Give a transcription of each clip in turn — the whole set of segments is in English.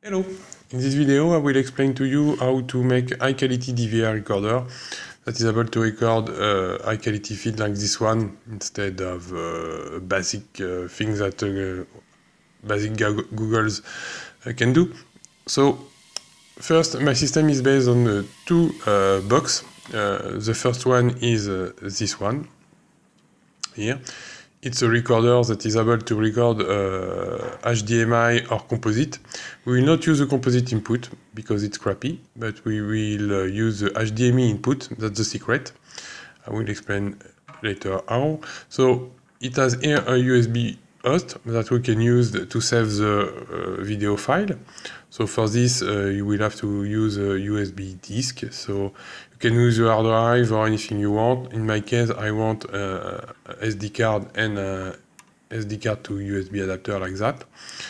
Hello! In this video I will explain to you how to make high quality DVR recorder that is able to record high quality feed like this one instead of basic things that basic Googles can do. So first, my system is based on two boxes. The first one is this one here. It's a recorder that is able to record HDMI or composite. We will not use a composite input because it's crappy, but we will use the HDMI input. That's the secret. I will explain later how. So it has here a USB host that we can use to save the video file. So for this you will have to use a USB disk. So you can use your hard drive or anything you want. In my case I want a SD card and a SD card to USB adapter like that.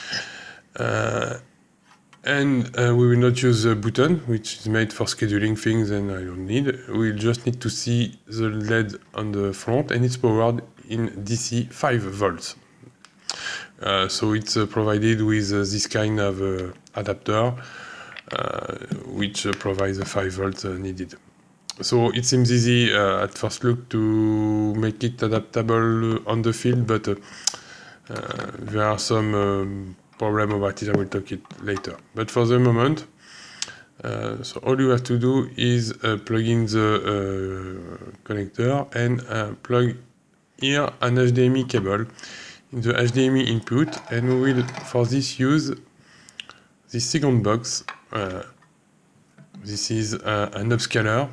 We will not use the button, which is made for scheduling things and I don't need. We'll just need to see the LED on the front, and it's powered in DC 5 volts. So it's provided with this kind of adapter, which provides the 5 volts needed. So it seems easy at first look to make it adaptable on the field, but there are some problem about it. I will talk it later. But for the moment, so all you have to do is plug in the connector and plug here an HDMI cable in the HDMI input, and we will for this use this second box. This is an upscaler.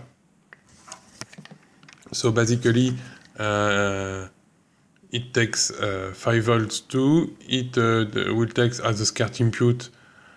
So basically it takes 5 volts too. It will take as a SCART input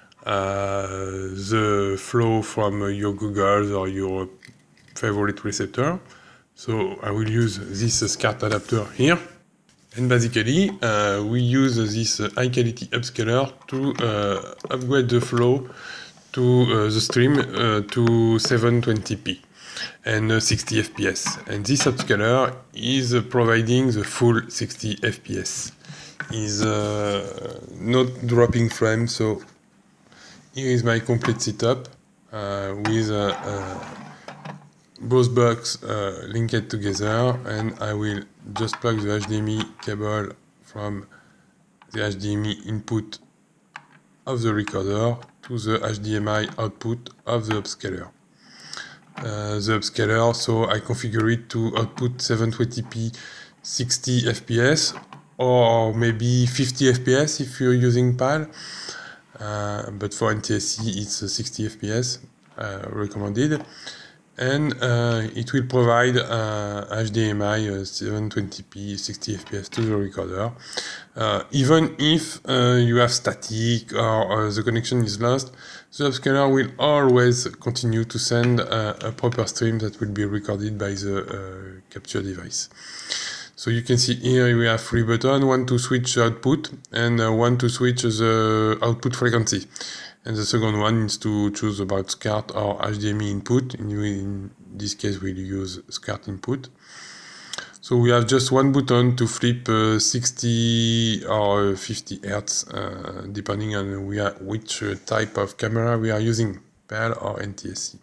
the flow from your Google or your favorite receptor. So I will use this SCART adapter here. And basically we use this high quality upscaler to upgrade the flow to the stream to 720p and 60 fps, and this upscaler is providing the full 60 fps, is not dropping frame. So here is my complete setup with both boxes linked together, and I will just plug the HDMI cable from the HDMI input of the recorder to the HDMI output of the upscaler. So I configure it to output 720p 60 fps or maybe 50 fps if you're using PAL, but for NTSC it's 60 fps recommended, and it will provide HDMI 720p 60 fps to the recorder. Even if you have static or the connection is lost, the upscaler will always continue to send a proper stream that will be recorded by the capture device. So you can see here we have 3 buttons, one to switch the output and one to switch the output frequency. And the second one is to choose about SCART or HDMI input. In this case we'll use SCART input. So we have just one button to flip 60 or 50 Hz, depending on which type of camera we are using, PAL or NTSC.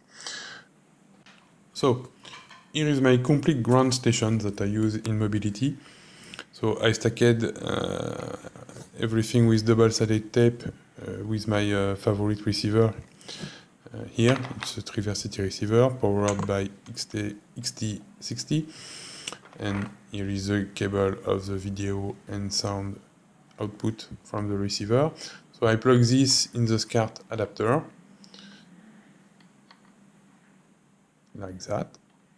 So here is my complete ground station that I use in mobility. So I stacked everything with double-sided tape with my favorite receiver here. It's a Triversity receiver powered by XT60. And here is the cable of the video and sound output from the receiver. So I plug this in the SCART adapter, like that.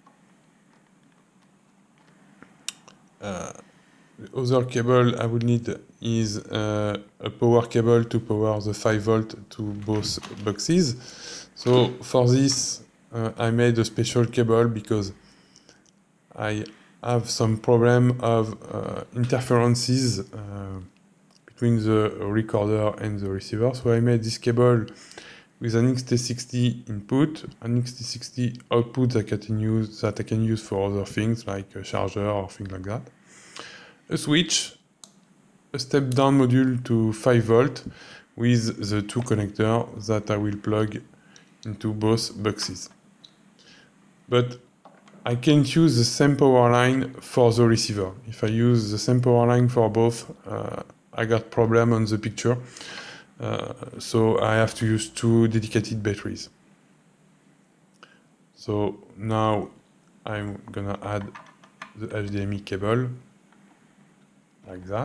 The other cable I will need is a power cable to power the 5 volt to both boxes. So for this I made a special cable because I have some problem of interferences between the recorder and the receiver. So I made this cable with an XT60 input, an XT60 output that I can use for other things like a charger or things like that. A switch, a step down module to 5 volt with the two connectors that I will plug into both boxes. But I can't use the same power line for the receiver. If I use the same power line for both, I got problem on the picture. So I have to use two dedicated batteries. So now I'm gonna add the HDMI cable like that.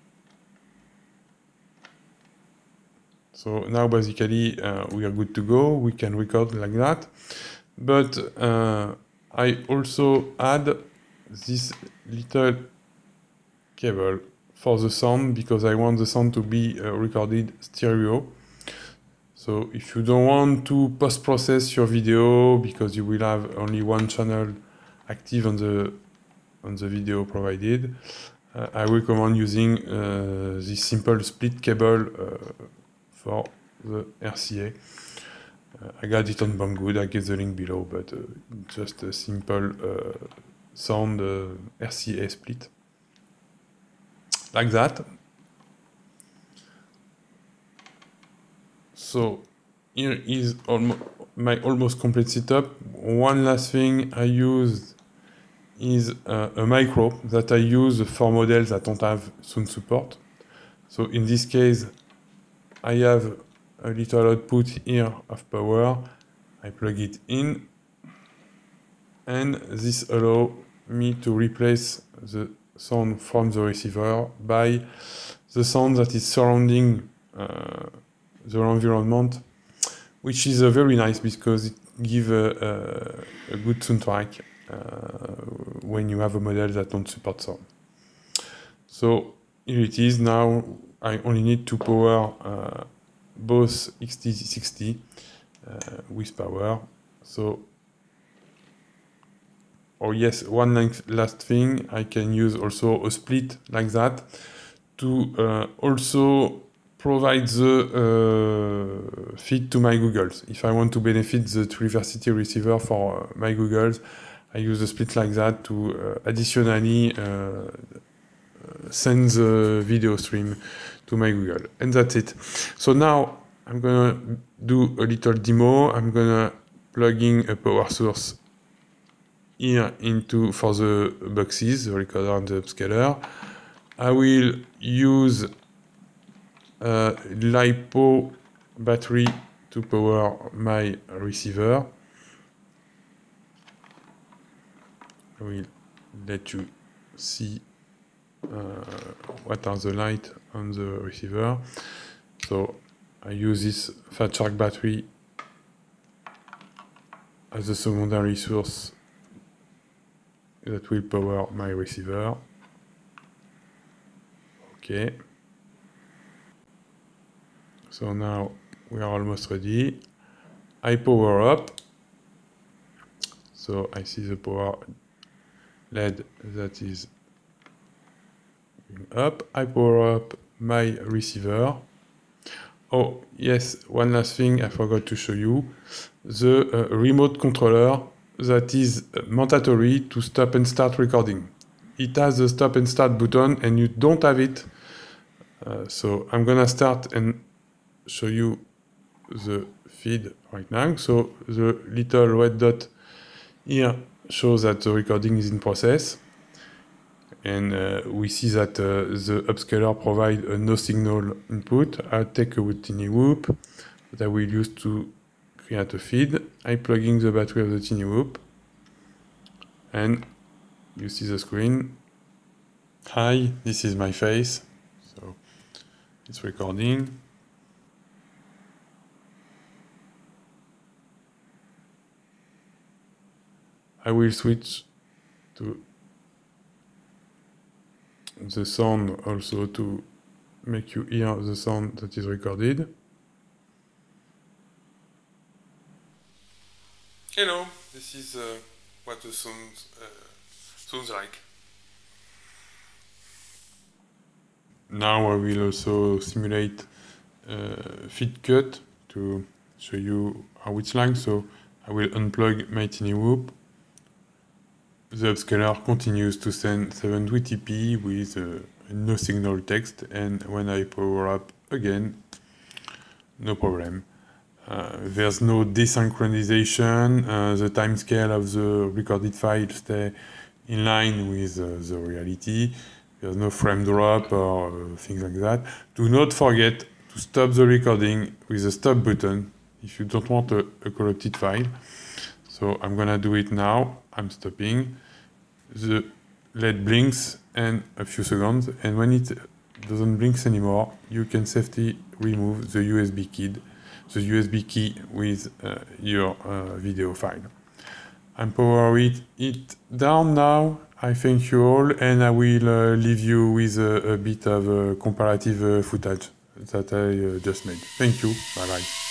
So now basically we are good to go. We can record like that. But I also add this little cable for the sound because I want the sound to be recorded stereo. So if you don't want to post-process your video because you will have only one channel active on the video provided, I recommend using this simple split cable for the RCA. I got it on Banggood, I get the link below, but just a simple sound RCA split. Like that. So here is my almost complete setup. One last thing I used is a micro that I use for models that don't have sound support. So in this case, I have a little output here of power. I plug it in, and this allows me to replace the sound from the receiver by the sound that is surrounding the environment, which is very nice because it gives a good soundtrack when you have a model that don't support sound. So here it is. Now I only need to power both XT60 with power. So, oh yes, one last thing, I can use also a split like that to also provide the feed to my Googles. If I want to benefit the Triversity receiver for my Googles, I use a split like that to additionally send the video stream to my Google. And that's it. So now I'm gonna do a little demo. I'm gonna plug in a power source here into for the boxes, the recorder and the upscaler. I will use a LiPo battery to power my receiver. I will let you see what are the lights on the receiver. So I use this Fat Shark battery as a secondary source that will power my receiver. Okay. So now we are almost ready. I power up. So I see the power LED that is up. I power up my receiver. Oh yes, one last thing I forgot to show you. The remote controller that is mandatory to stop and start recording. It has the stop and start button and you don't have it. So I'm gonna start and show you the feed right now. So the little red dot here shows that the recording is in process. And we see that the upscaler provides a no signal input. I'll take a tiny whoop that I will use to create a feed. I plug in the battery of the tiny whoop. And you see the screen. Hi, this is my face. So it's recording. I will switch to the sound also to make you hear the sound that is recorded. Hello, this is what the sound sounds like. Now I will also simulate feed cut to show you how it's like. So I will unplug my tiny whoop. The upscaler continues to send 720p with no signal text, and when I power up again, no problem. There's no desynchronization, the timescale of the recorded file stay in line with the reality. There's no frame drop or things like that. Do not forget to stop the recording with the stop button if you don't want a corrupted file. So I'm gonna do it now. I'm stopping. The LED blinks and a few seconds, and when it doesn't blink anymore, you can safely remove the USB key with your video file. I'm powering it down now. I thank you all, and I will leave you with a bit of comparative footage that I just made. Thank you. Bye bye.